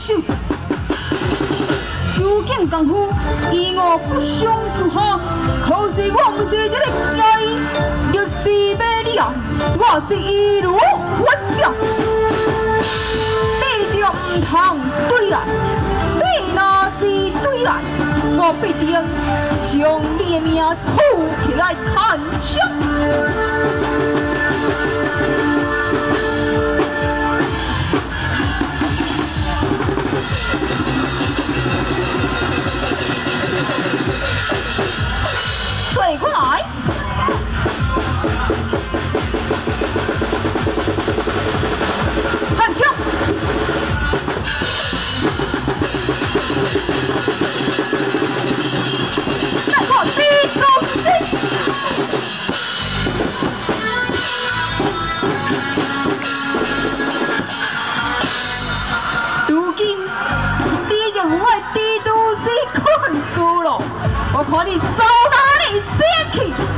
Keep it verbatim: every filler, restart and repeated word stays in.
手。如今功夫以我不相似哈，可是我不是这个家己，若是要你啊，我是一路发笑。你就唔通对来，你若是对来，我必定将你的命处起来看枪。 对过来，看枪，再过低攻击。如今你就我的地都是困住了，我看你走哪里先去。